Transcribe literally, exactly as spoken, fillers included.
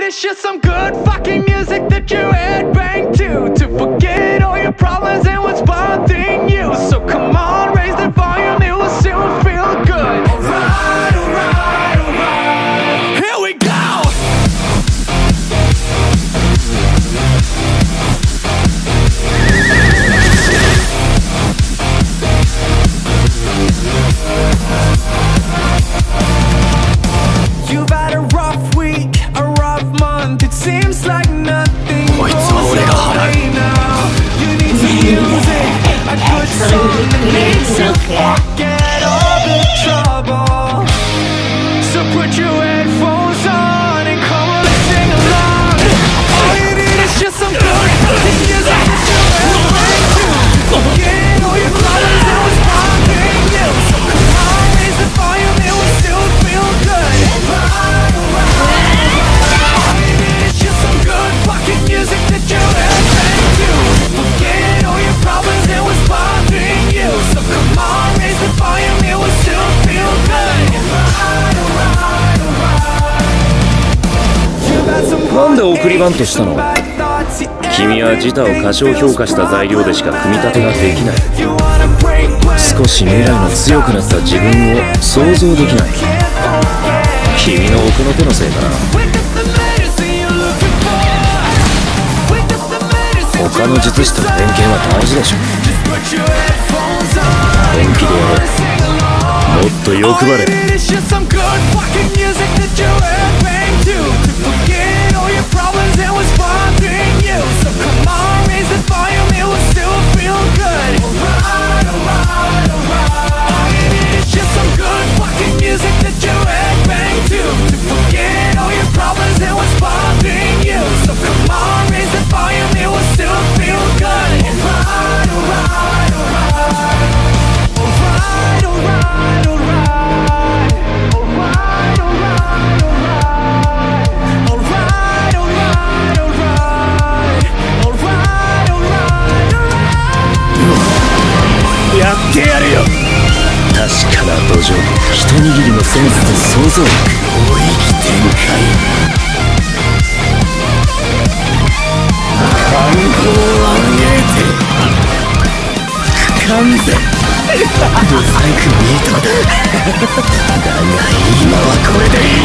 is just some good fucking music that you headbang to To forget all your problems and what's bothering you. So come on, raise the volume, it will soon feel good. Alright, alright, alright, here we go! You've had a rough week, a rough month. It seems like nothing goes your way now. You need some music, a good song that makes you forget all the trouble. So put your headphones on and come on and sing along. All you need is just some good fucking music that you headbang to. Forget all your problems and what's bothering you. So come on, raise the volume, it will still feel good. Music that you headbang to. Forget all your problems and what's bothering you. So come on, raise the volume, it will still feel good. なんで送りバントしたの？君は自他を過小評価した材料でしか組み立てができない。少し未来の強くなった自分を想像できない。君の奥の手のせいかな。他の術師との連携は大事でしょ。本気でやれ。もっと欲張れ。やってやるよ。確かな土壌、一握りのセンスと想像力、領域展開。感動を上げて不完全ブサイクミートだ。だが今はこれでいい。